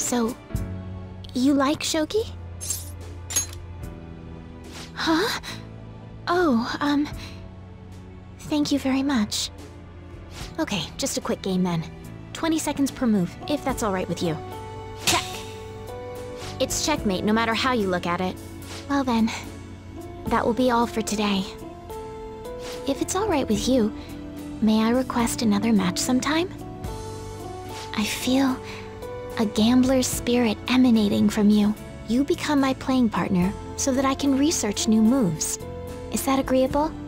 So, you like Shogi? Huh? Oh, thank you very much. Okay, just a quick game then. 20 seconds per move, if that's alright with you. Check! It's checkmate no matter how you look at it. Well then, that will be all for today. If it's alright with you, may I request another match sometime? I feel a gambler's spirit emanating from you. You become my playing partner so that I can research new moves. Is that agreeable?